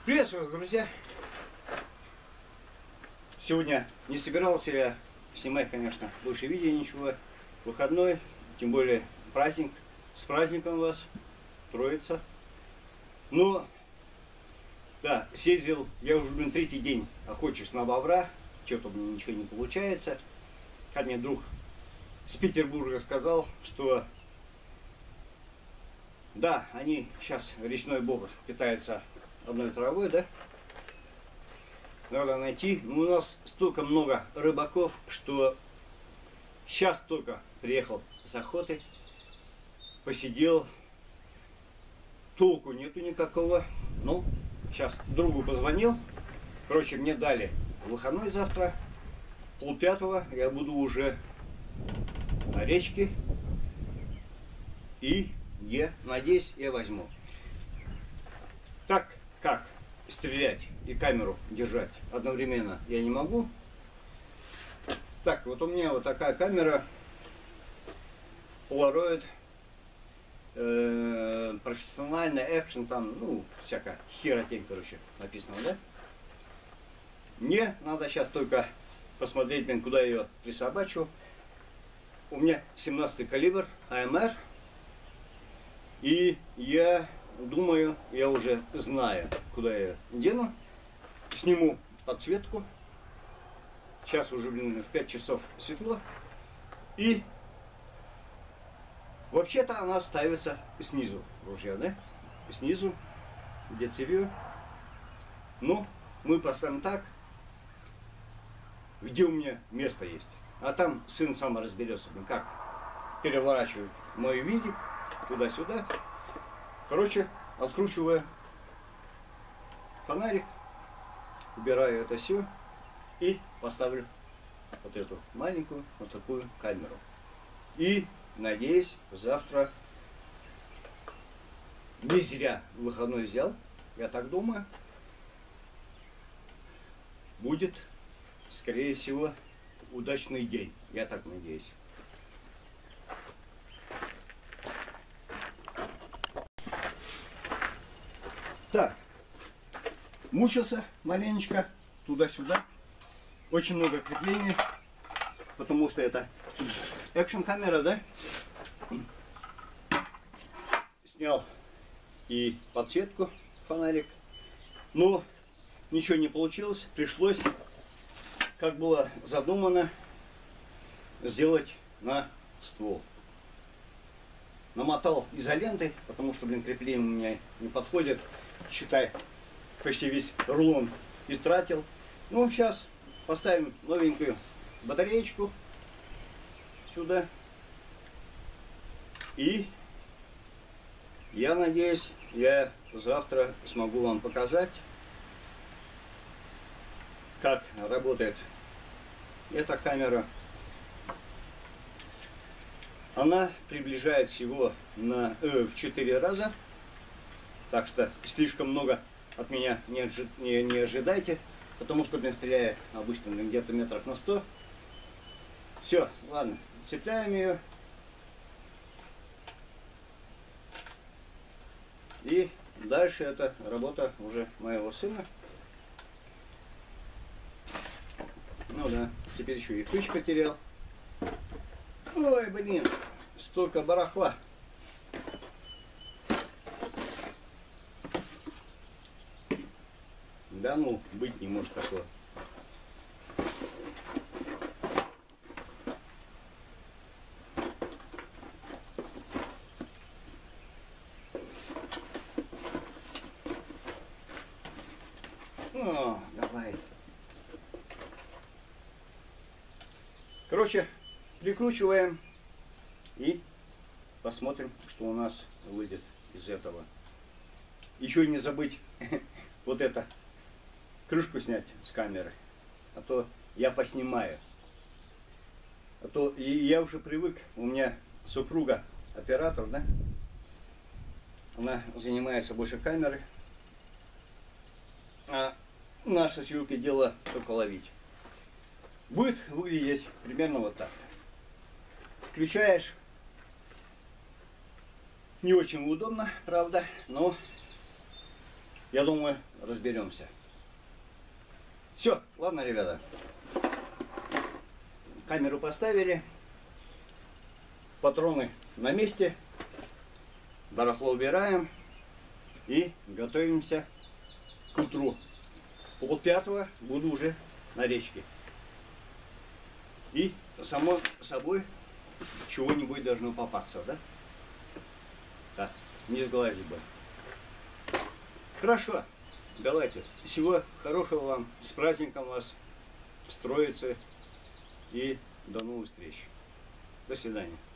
Приветствую вас, друзья! Сегодня не собирался я снимать, конечно, больше видео ничего. Выходной, тем более праздник. С праздником вас, Троица. Но, да, съездил, я уже, третий день охочусь на бобра. Что-то мне ничего не получается. Как мне друг с Петербурга сказал, что да, они сейчас, речной бобр, питаются одной травой, да? Надо найти. Но у нас столько много рыбаков, что сейчас только приехал с охоты, посидел, толку нету никакого. Ну, сейчас другу позвонил. Короче, мне дали выходной завтра, 4:30 я буду уже на речке. И я надеюсь, я возьму. Так как стрелять и камеру держать одновременно я не могу. Так, вот у меня вот такая камера Polaroid, профессиональная экшен, там, ну, всякая херотень, короче, написано, да? Мне надо сейчас только посмотреть, куда я ее присобачу. У меня 17-й калибр АМР. И я думаю, я уже знаю, куда я дену. Сниму подсветку. Сейчас уже, в 5 часов светло. И вообще-то она ставится снизу, ружья, да? Снизу, где цевью. Ну, мы поставим так, где у меня место есть. А там сын сам разберется, как переворачивать мой видик туда-сюда. Короче, откручиваю фонарик, убираю это все и поставлю вот эту маленькую вот такую камеру. И надеюсь, завтра, не зря выходной взял, я так думаю, будет, скорее всего, удачный день. Я так надеюсь. Так, мучился маленечко туда-сюда. Очень много креплений, потому что это экшн камера, да? Снял и подсветку, фонарик. Но ничего не получилось. Пришлось, как было задумано, сделать на ствол. Намотал изолентой, потому что, крепление у меня не подходит. Считай, почти весь рулон истратил. Ну, сейчас поставим новенькую батареечку сюда. И я надеюсь, я завтра смогу вам показать, как работает эта камера. Она приближает всего в 4 раза. Так что слишком много от меня не ожидайте. Потому что я стреляю обычно где-то метров на 100. Все, ладно, цепляем ее. И дальше это работа уже моего сына. Ну да, теперь еще и ключ потерял. Ой, блин, столько барахла. Да ну, быть не может такого. О, давай. Короче, прикручиваем и посмотрим, что у нас выйдет из этого. Еще не забыть вот это, крышку снять с камеры, а то я поснимаю. А то и я уже привык, у меня супруга оператор, да? Она занимается больше камеры, а наша съемка дело только ловить. Будет выглядеть примерно вот так. Включаешь, не очень удобно, правда, но я думаю, разберемся. Все, ладно, ребята. Камеру поставили. Патроны на месте. Барахло убираем. И готовимся к утру. 4:30 буду уже на речке. И само собой чего-нибудь должно попасться, да? Так, не сглазить бы. Хорошо, давайте. Всего хорошего вам. С праздником вас, с Троицей. И до новых встреч. До свидания.